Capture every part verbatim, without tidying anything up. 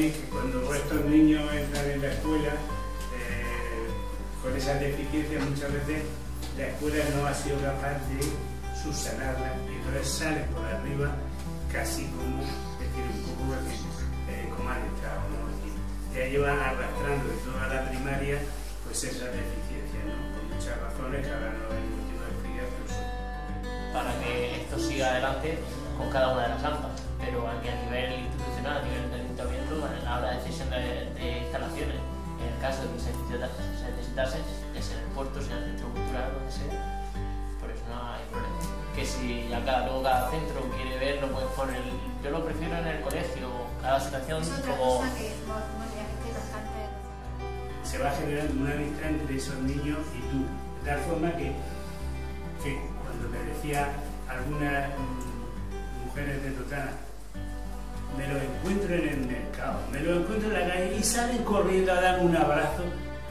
también que cuando estos niños entran en la escuela, eh, con esas deficiencias muchas veces la escuela no ha sido capaz de subsanarlas y entonces salen por arriba casi como, es decir, un poco eh, como han entrado, ¿no? Es decir, ya llevan arrastrando de toda la primaria pues esas deficiencias, ¿no? Por muchas razones que ahora no hay motivo de explicar, pero sí. Para que esto siga adelante con cada una de las AMPA, pero aquí a nivel institucional, a nivel del ayuntamiento, a la hora de decisión de, de instalaciones, en el caso de que se necesitase, ya sea en el puerto, sea en el centro cultural, donde sea, por eso no hay problema. Que si acá luego cada centro quiere ver, lo puede poner, yo lo prefiero en el colegio, cada situación es otra como... cosa que es bastante... Se va generando una amistad entre esos niños y tú, de tal forma que, que cuando me decía algunas mmm, mujeres de Totana, me los encuentro en el mercado, me los encuentro en la calle y salen corriendo a darme un abrazo,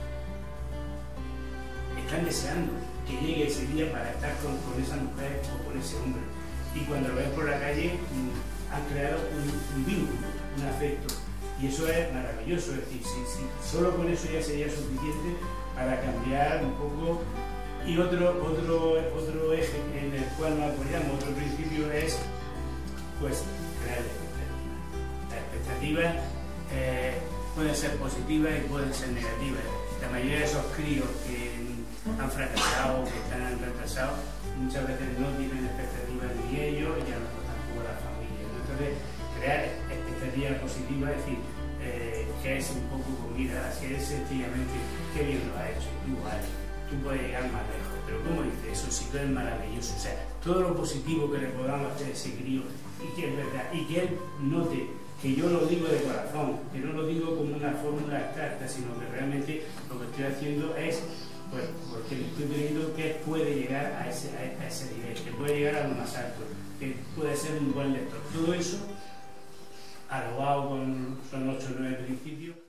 están deseando que llegue ese día para estar con, con esa mujer o con ese hombre. Y cuando lo ven por la calle, mmm, han creado un, un vínculo, un afecto. Y eso es maravilloso, es decir, si, si solo con eso ya sería suficiente para cambiar un poco. Y otro, otro, otro eje en el cual nos apoyamos, otro principio es pues crear expectativas. Las expectativas eh, pueden ser positivas y pueden ser negativas. La mayoría de esos críos que han fracasado o que están retrasados muchas veces no tienen expectativas ni ellos y a lo mejor tampoco la familia, ¿no? Entonces, crear expectativas positivas, es decir, eh, que es un poco comida, así es sencillamente, qué bien lo has hecho, tú vale, tú puedes llegar más lejos, pero ¿cómo dices eso? Si tú eres maravilloso, o sea, todo lo positivo que le podamos hacer a ese crío y que es verdad, y que él note que yo lo digo de corazón, que no lo digo como una fórmula exacta, sino que realmente lo que estoy haciendo es, pues, porque le estoy pidiendo que puede llegar a ese, a ese nivel, que puede llegar a lo más alto, que puede ser un buen lector. Todo eso alabado con son ocho o nueve principios.